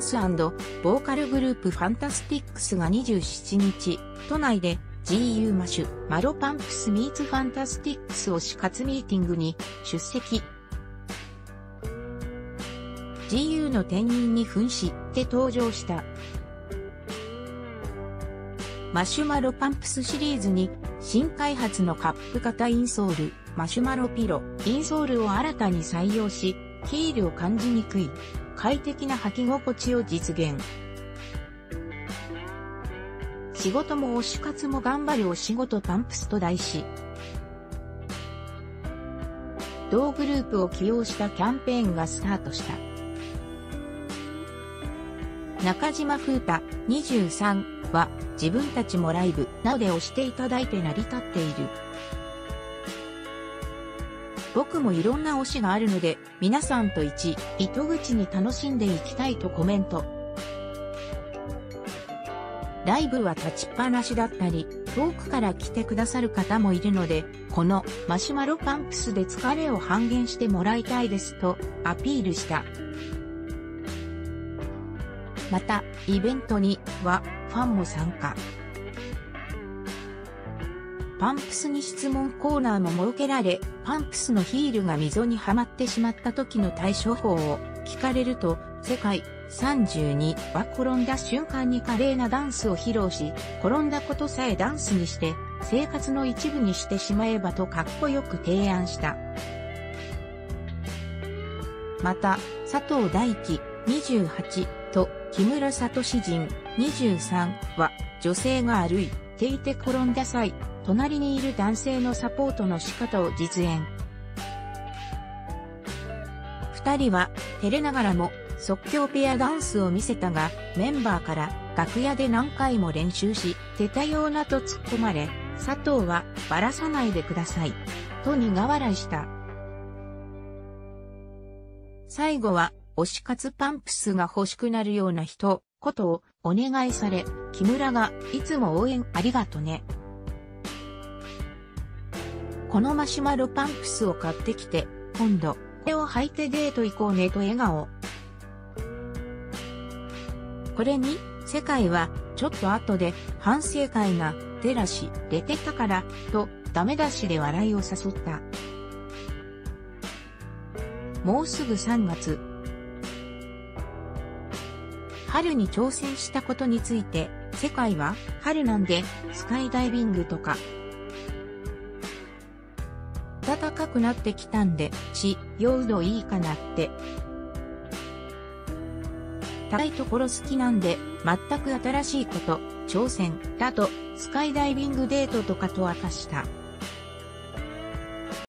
ス&ボーカルグループファンタスティックスが27日、都内で GU マシュマロパンプスミーツファンタスティックス推し活ミーティングに出席。GU の店員に扮して登場した。マシュマロパンプスシリーズに新開発のカップ型インソール、マシュマロピロ、インソールを新たに採用し、ヒールを感じにくい、快適な履き心地を実現。仕事も推し活も頑張るお仕事パンプスと題し、同グループを起用したキャンペーンがスタートした。中島風太23は自分たちもライブなどで推していただいて成り立っている。僕もいろんな推しがあるので皆さんと糸口に楽しんでいきたいとコメント。ライブは立ちっぱなしだったり遠くから来てくださる方もいるのでこのマシュマロパンプスで疲れを半減してもらいたいですとアピールした。また、イベントにはファンも参加。パンプスに質問コーナーも設けられ、パンプスのヒールが溝にはまってしまった時の対処法を聞かれると、世界32は転んだ瞬間に華麗なダンスを披露し、転んだことさえダンスにして、生活の一部にしてしまえばとかっこよく提案した。また、佐藤大樹28と木村聡仁23は女性が歩いていて転んだ際、隣にいる男性のサポートの仕方を実演。二人は照れながらも即興ペアダンスを見せたが、メンバーから楽屋で何回も練習し、出たようなと突っ込まれ、佐藤はバラさないでください、と苦笑いした。最後は、推し活パンプスが欲しくなるような人、ことをお願いされ、木村がいつも応援ありがとね。このマシュマロパンプスを買ってきて、今度、これを履いてデート行こうねと笑顔。これに、世界は、ちょっと後で反省会が出てたから、とダメ出しで笑いを誘った。もうすぐ3月。春に挑戦したことについて、世界は春なんでスカイダイビングとか。暖かくなってきたんで、用度いいかなって。高いところ好きなんで、全く新しいこと、挑戦、だと、スカイダイビングデートとかと明かした。